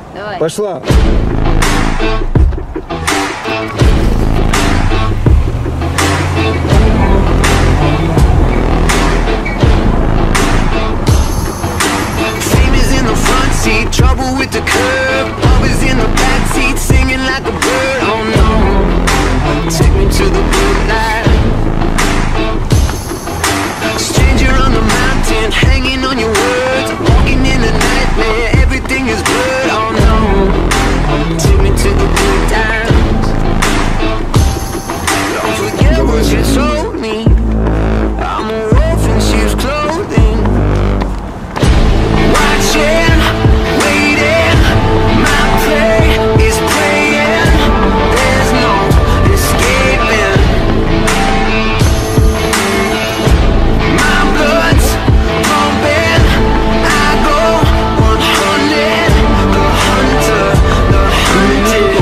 Давай. Пошла. Seat, trouble with the curb. Always in the backseat, singing like a bird. Oh no, take me to the good life. Stranger on the mountain, hanging on your words. Walking in a nightmare, everything is blurred. Oh no, take me to the good times. Don't forget what you told me. I'm a wolf in sheep's clothing. Watching, waiting, my prey is praying. There's no escaping. My blood's pumping. I go 100. The hunter, the hunted.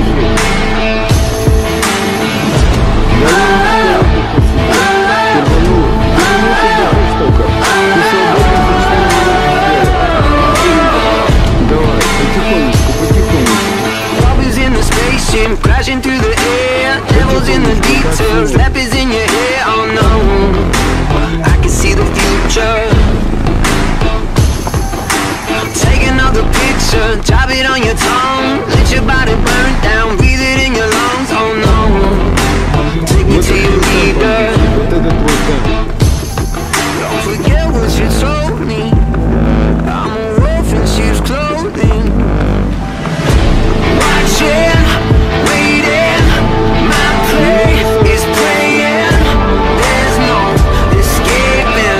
Crashing through the air, devils in the details, leopards in your hair. Oh no, I can see the future. Take another picture, drop it on your tongue. Let your body burn down, breathe it in your lungs. Oh no, take me to your leader. Don't forget what you told me. I'm a wolf in sheep's clothing. Watching, waiting, my prey is praying. There's no escaping.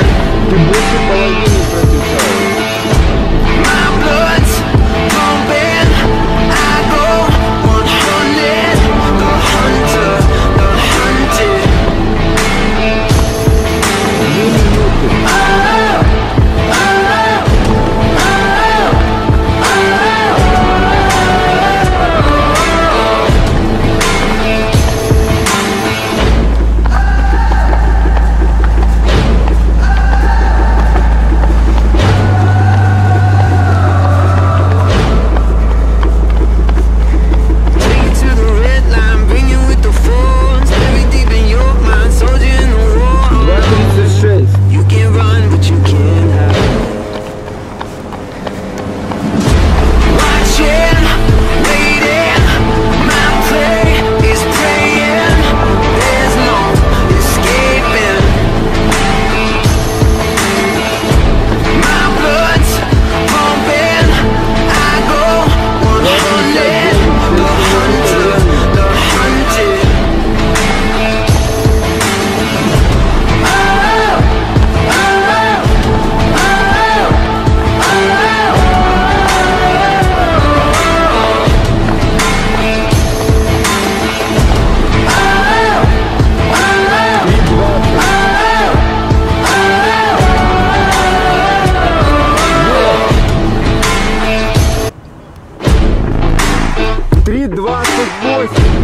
My blood's pumping. I go 100. The hunter, the hunted. Три 28.